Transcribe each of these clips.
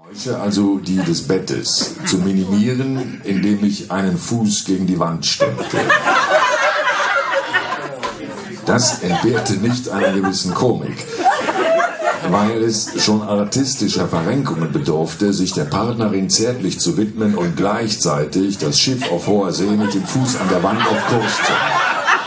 Also die des Bettes, zu minimieren, indem ich einen Fuß gegen die Wand stemmte. Das entbehrte nicht einer gewissen Komik, weil es schon artistischer Verrenkungen bedurfte, sich der Partnerin zärtlich zu widmen und gleichzeitig das Schiff auf hoher See mit dem Fuß an der Wand auf Kurs zu halten.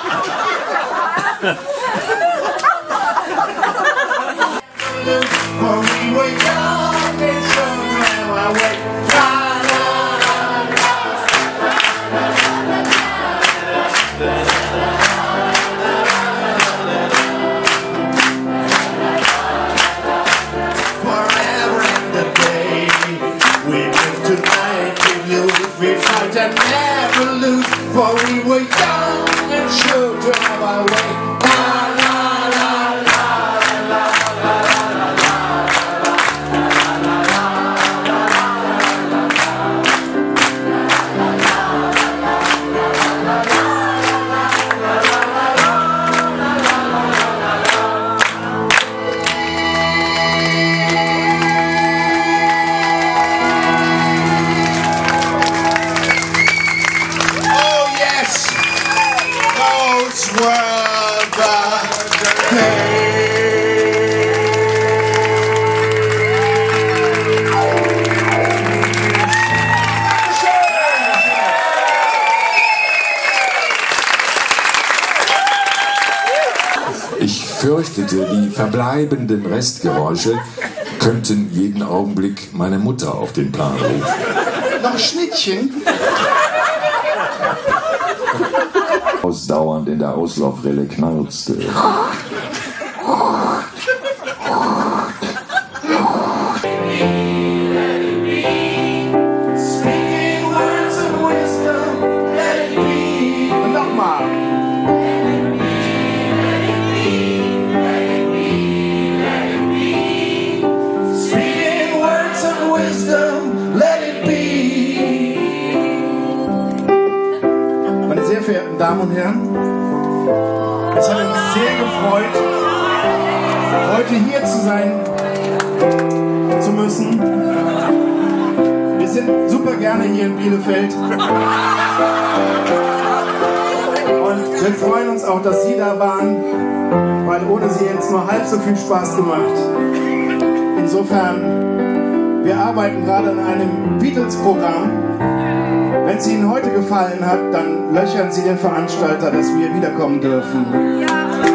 We fight and never lose, for we were young and sure to have our way. La la la la la la Ich fürchtete, die verbleibenden Restgeräusche könnten jeden Augenblick meine Mutter auf den Plan rufen. Noch Schnittchen? Ausdauernd in der Auslaufrille knarzte. Meine sehr verehrten Damen und Herren, es hat uns sehr gefreut, heute hier zu sein zu müssen. Wir sind super gerne hier in Bielefeld und wir freuen uns auch, dass Sie da waren, weil ohne Sie hätte es nur halb so viel Spaß gemacht. Insofern, wir arbeiten gerade an einem Beatles-Programm. Wenn es Ihnen heute gefallen hat, dann löchern Sie den Veranstalter, dass wir wiederkommen dürfen. Ja.